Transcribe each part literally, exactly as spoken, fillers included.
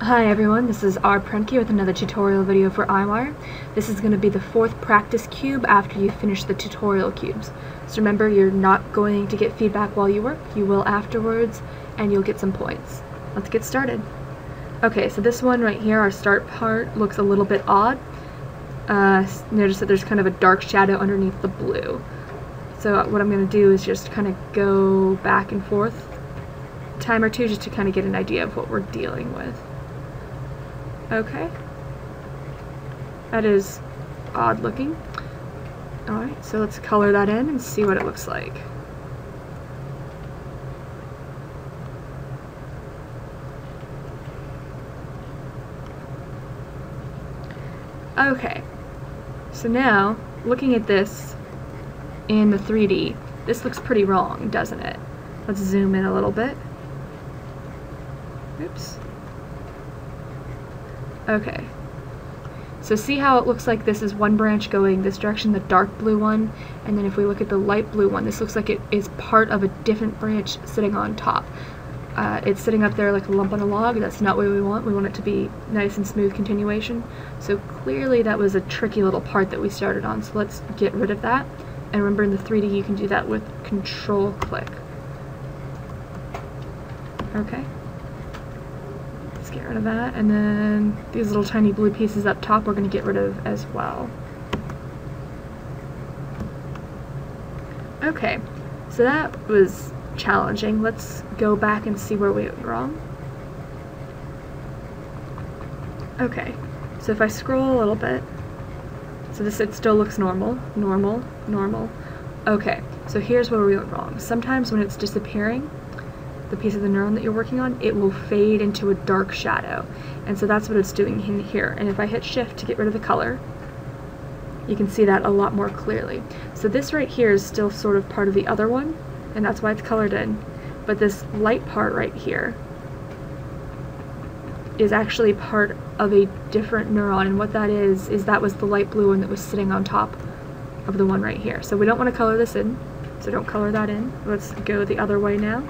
Hi everyone, this is R. Prunke with another tutorial video for Eyewire. This is going to be the fourth practice cube after you finish the tutorial cubes. So remember, you're not going to get feedback while you work, you will afterwards, and you'll get some points. Let's get started. Okay, so this one right here, our start part, looks a little bit odd. Uh, notice that there's kind of a dark shadow underneath the blue. So what I'm going to do is just kind of go back and forth a time or two just to kind of get an idea of what we're dealing with. Okay, that is odd looking. Alright, so let's color that in and see what it looks like. Okay, so now, looking at this in the three D, this looks pretty wrong, doesn't it? Let's zoom in a little bit. Oops. Okay, so see how it looks like this is one branch going this direction, the dark blue one, and then if we look at the light blue one, this looks like it is part of a different branch sitting on top. Uh, it's sitting up there like a lump on a log. That's not what we want. We want it to be nice and smooth continuation. So clearly that was a tricky little part that we started on, so let's get rid of that. And remember, in the three D you can do that with control click. Okay. Get rid of that, and then these little tiny blue pieces up top we're going to get rid of as well. Okay, so that was challenging. Let's go back and see where we went wrong. Okay, so if I scroll a little bit, so this it still looks normal, normal, normal. Okay, so here's where we went wrong. Sometimes when it's disappearing, the piece of the neuron that you're working on, it will fade into a dark shadow. And so that's what it's doing in here. And if I hit shift to get rid of the color, you can see that a lot more clearly. So this right here is still sort of part of the other one, and that's why it's colored in. But this light part right here is actually part of a different neuron, and what that is, is that was the light blue one that was sitting on top of the one right here. So we don't want to color this in, so don't color that in. Let's go the other way now.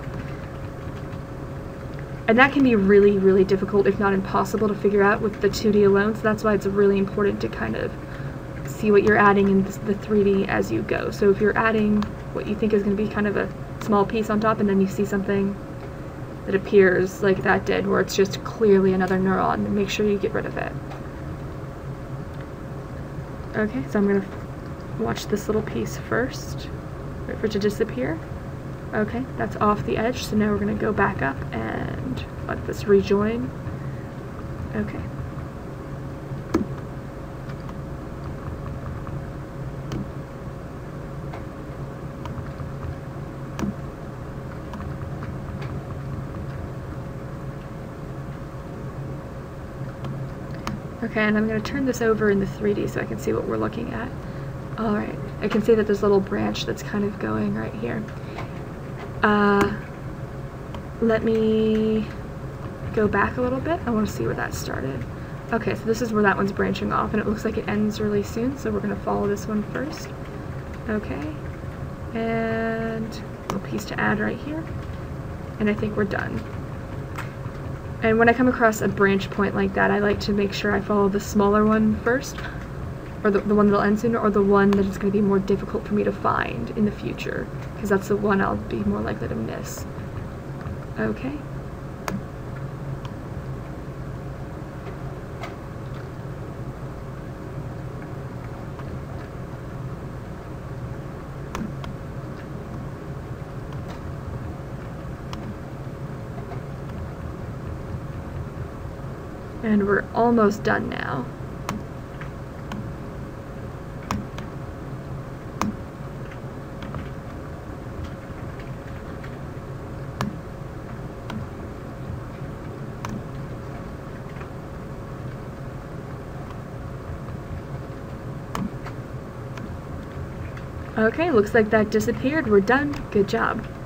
And that can be really, really difficult, if not impossible, to figure out with the two D alone, so that's why it's really important to kind of see what you're adding in the three D as you go. So if you're adding what you think is going to be kind of a small piece on top, and then you see something that appears like that did, where it's just clearly another neuron, make sure you get rid of it. Okay, so I'm going to watch this little piece first, wait for it to disappear. Okay, that's off the edge, so now we're going to go back up and let this rejoin. Okay. Okay, and I'm going to turn this over in the three D so I can see what we're looking at. Alright, I can see that there's a little branch that's kind of going right here. Uh, let me go back a little bit. I want to see where that started. Okay, so this is where that one's branching off, and it looks like it ends really soon, so we're going to follow this one first. Okay, and a little piece to add right here, and I think we're done. And when I come across a branch point like that, I like to make sure I follow the smaller one first, or the, the one that'll end sooner, or the one that is going to be more difficult for me to find in the future, because that's the one I'll be more likely to miss. Okay. And we're almost done now. Okay, looks like that disappeared. We're done. Good job.